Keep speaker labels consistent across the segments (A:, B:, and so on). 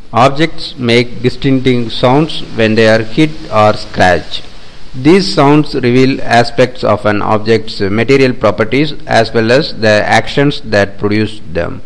A: Objects make distinct sounds when they are hit or scratched. These sounds reveal aspects of an object's material properties as well as the actions that produce them.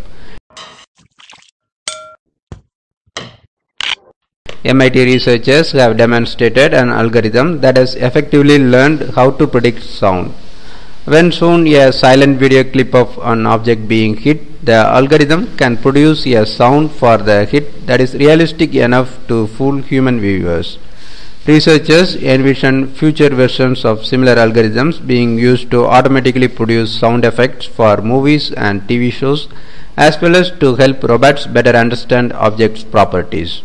A: MIT researchers have demonstrated an algorithm that has effectively learned how to predict sound. When shown a silent video clip of an object being hit, the algorithm can produce a sound for the hit that is realistic enough to fool human viewers. Researchers envision future versions of similar algorithms being used to automatically produce sound effects for movies and TV shows, as well as to help robots better understand objects' properties.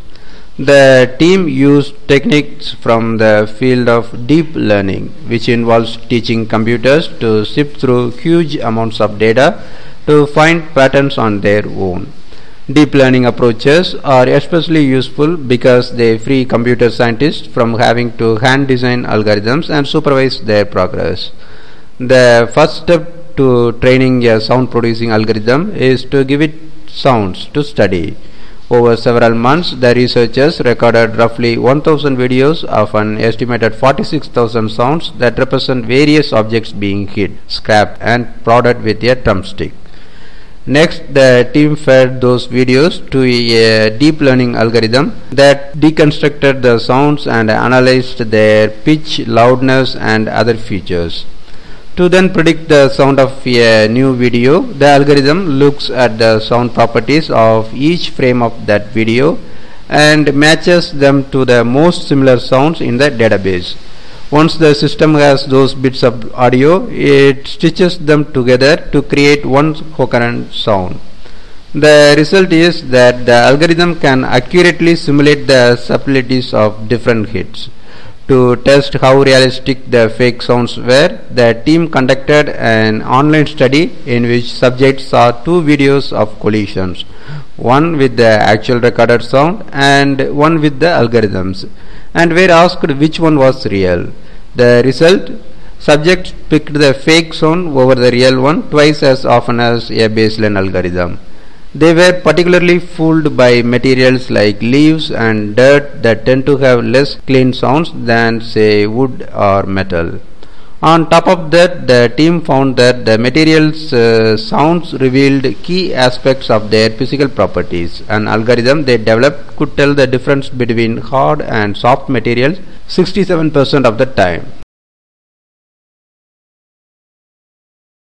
A: The team used techniques from the field of deep learning, which involves teaching computers to sift through huge amounts of data to find patterns on their own. Deep learning approaches are especially useful because they free computer scientists from having to hand design algorithms and supervise their progress. The first step to training a sound producing algorithm is to give it sounds to study. Over several months, the researchers recorded roughly 1000 videos of an estimated 46,000 sounds that represent various objects being hit, scrapped, and prodded with a drumstick. Next, the team fed those videos to a deep learning algorithm that deconstructed the sounds and analyzed their pitch, loudness, and other features. To then predict the sound of a new video, the algorithm looks at the sound properties of each frame of that video and matches them to the most similar sounds in the database. Once the system has those bits of audio, it stitches them together to create one coherent sound. The result is that the algorithm can accurately simulate the subtleties of different hits. To test how realistic the fake sounds were, the team conducted an online study in which subjects saw two videos of collisions, one with the actual recorded sound and one with the algorithms, and were asked which one was real. The result: subjects picked the fake sound over the real one twice as often as a baseline algorithm. They were particularly fooled by materials like leaves and dirt that tend to have less clean sounds than, say, wood or metal. On top of that, the team found that the materials' sounds revealed key aspects of their physical properties. An algorithm they developed could tell the difference between hard and soft materials 67% of the time.